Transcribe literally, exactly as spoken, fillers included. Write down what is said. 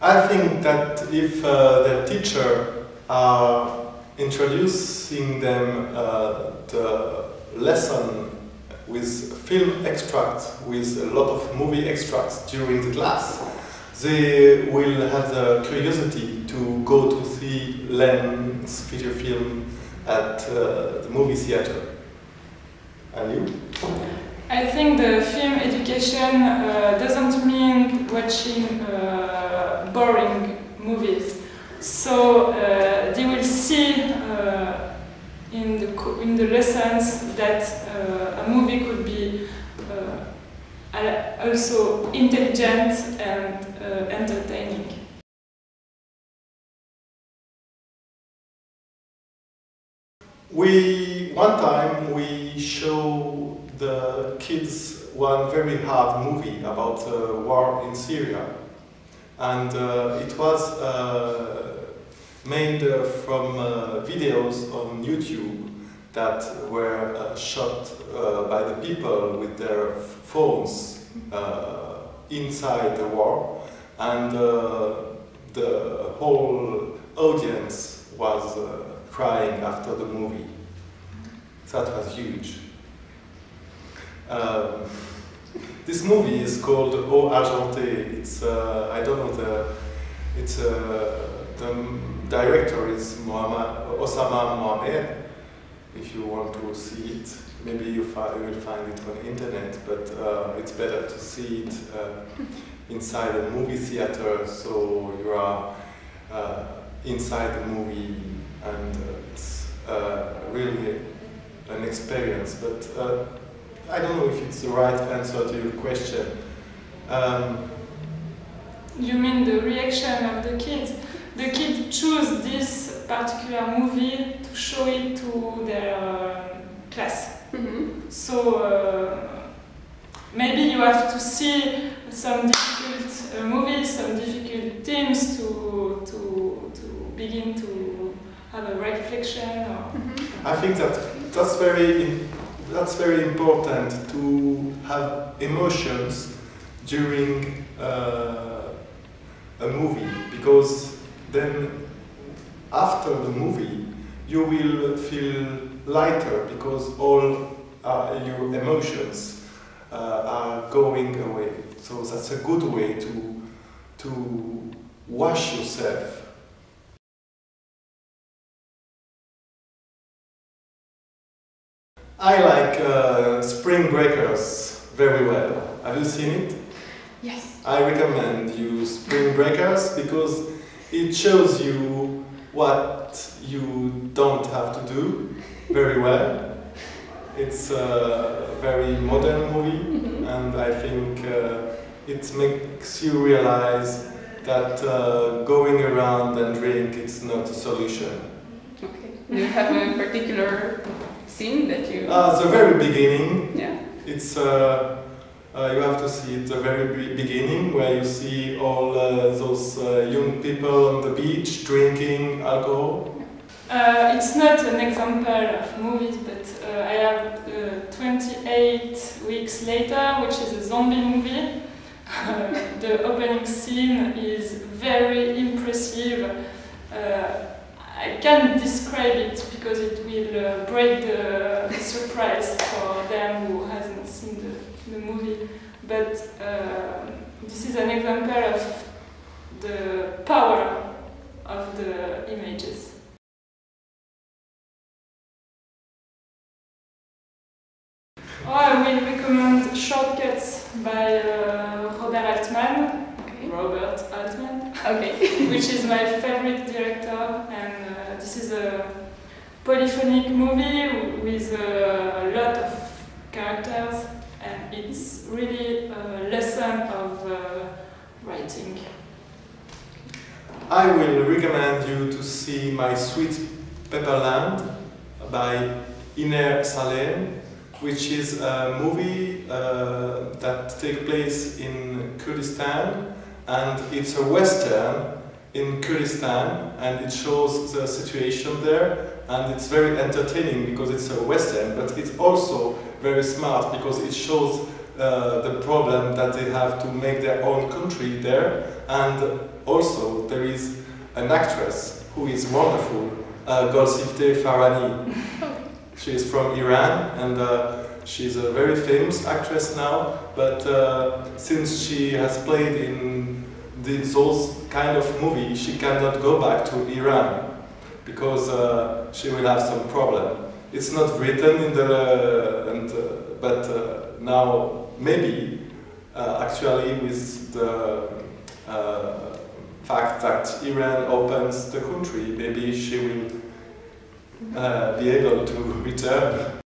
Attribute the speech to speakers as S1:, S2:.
S1: I think that if uh, their teacher are introducing them uh, the lesson with film extracts, with a lot of movie extracts during the class, they will have the curiosity to go to see Lens feature film at uh, the movie theater. And you?
S2: I think the film education uh, doesn't mean watching uh, boring movies. So uh, they will see uh, in the in the lessons that uh, a movie could be uh, also intelligent and uh, entertaining.
S1: We one time we show the kids one very hard movie about uh, war in Syria, and uh, it was uh, made uh, from uh, videos on YouTube that were uh, shot uh, by the people with their phones uh, inside the war, and uh, the whole audience was uh, crying after the movie. That was huge. Um, this movie is called Eau Argentée. It's uh, I don't know the. It's uh, the director is Mohamed, Osama Mohamed. If you want to see it, maybe you, fi you will find it on the internet. But uh, it's better to see it uh, inside a movie theater, so you are uh, inside the movie, and uh, it's uh, really an experience. But uh, I don't know if it's the right answer to your question. Um,
S2: you mean the reaction of the kids? The kids choose this particular movie to show it to their uh, class.
S3: Mm-hmm.
S2: So uh, maybe you have to see some difficult uh, movies, some difficult themes to, to, to begin to have a reflection. Or
S3: mm-hmm.
S1: I think that that's very, that's very important to have emotions during uh, a movie, because then after the movie you will feel lighter, because all uh, your emotions uh, are going away. So that's a good way to, to wash yourself. I like uh, Spring Breakers very well. Have you seen it?
S3: Yes.
S1: I recommend you Spring Breakers because it shows you what you don't have to do very well. It's a very modern movie,
S3: mm-hmm.
S1: and I think uh, it makes you realize that uh, going around and drink is not a solution.
S3: Okay. Do you have a particular scene that you...
S1: Uh, the very beginning.
S3: Yeah.
S1: It's uh, uh, you have to see it the very beginning, where you see all uh, those uh, young people on the beach drinking alcohol.
S2: Uh, it's not an example of movies, but uh, I have uh, twenty-eight weeks later, which is a zombie movie. Uh, the opening scene is very impressive. Uh, I can't describe it because it will uh, break the, the surprise for them who hasn't seen the, the movie. But uh, this is an example of the power of the images. Oh, I will recommend Shortcuts by uh, Robert Altman.
S3: Okay.
S2: Robert Altman.
S3: Okay.
S2: Which is my favorite director, and uh, this is a polyphonic movie with uh, a lot of characters, and it's really a lesson of uh, writing.
S1: I will recommend you to see My Sweet Pepperland by Iner Salem, which is a movie uh, that takes place in Kurdistan, and it's a western in Kurdistan, and it shows the situation there, and it's very entertaining because it's a western, but it's also very smart because it shows uh, the problem that they have to make their own country there, and also there is an actress who is wonderful, uh, Golshifteh Farahani. She is from Iran, and uh, she's a very famous actress now, but uh, since she has played in these those kind of movies, she cannot go back to Iran because uh, she will have some problem. It's not written in the, uh, and, uh, but uh, now maybe uh, actually with the uh, fact that Iran opens the country, maybe she will uh, be able to return.